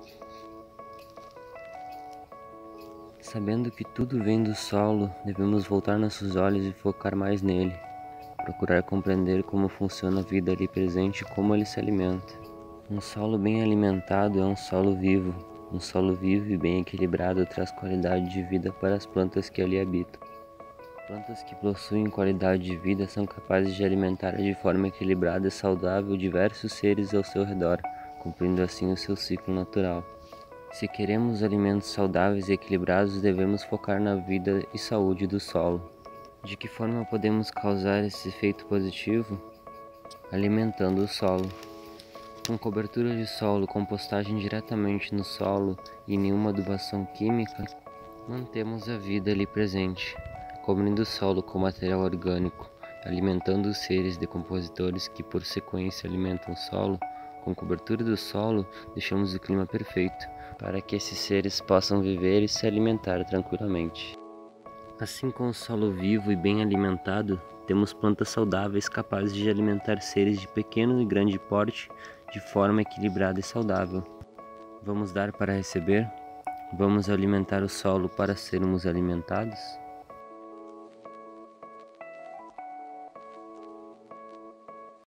Sabendo que tudo vem do solo, devemos voltar nossos olhos e focar mais nele. Procurar compreender como funciona a vida ali presente e como ele se alimenta. Um solo bem alimentado é um solo vivo. Um solo vivo e bem equilibrado traz qualidade de vida para as plantas que ali habitam. Plantas que possuem qualidade de vida são capazes de alimentar de forma equilibrada e saudável diversos seres ao seu redor, cumprindo assim o seu ciclo natural. Se queremos alimentos saudáveis e equilibrados, devemos focar na vida e saúde do solo. De que forma podemos causar esse efeito positivo? Alimentando o solo. Com cobertura de solo, compostagem diretamente no solo e nenhuma adubação química, mantemos a vida ali presente, cobrindo o solo com material orgânico, alimentando os seres decompositores que por sequência alimentam o solo. Com cobertura do solo, deixamos o clima perfeito para que esses seres possam viver e se alimentar tranquilamente. Assim, com o solo vivo e bem alimentado, temos plantas saudáveis capazes de alimentar seres de pequeno e grande porte de forma equilibrada e saudável. Vamos dar para receber? Vamos alimentar o solo para sermos alimentados?